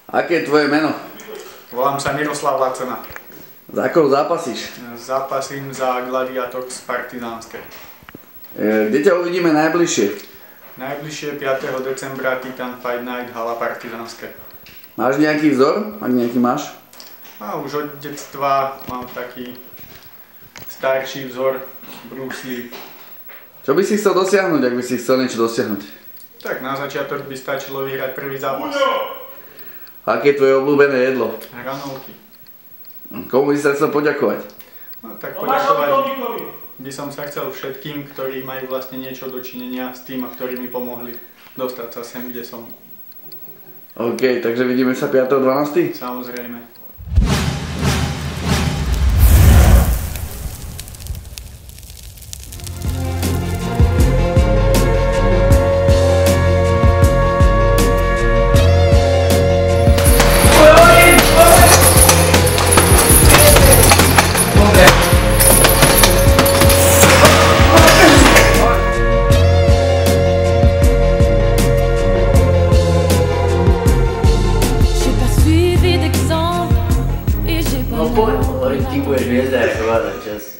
Aké je tvoje meno? Volám sa Miroslav Lacena. Za koho zápasíš? Zápasím za Gladiatox Partizánske. Kde ťa uvidíme najbližšie? Najbližšie 5. decembra Titan Fight Night hala Partizánske. Máš nejaký vzor? Ak nejaký máš? A už od detstva mám taký starší vzor Bruce Lee. Čo by si chcel dosiahnuť, ak by si chcel niečo dosiahnuť? Tak na začiatok by stačilo vyhrať prvý zápas. Aké je tvoje obľúbené jedlo? Hranolky. Komu by si sa chcel poďakovať? No tak poďakovať by som sa chcel všetkým, ktorí majú vlastne niečo dočinenia s tým, ktorí mi pomohli dostať sa sem, kde som. OK, takže vidíme sa 5.12. Samozrejme. No poď, ty budeš hviezda, ako váda čas.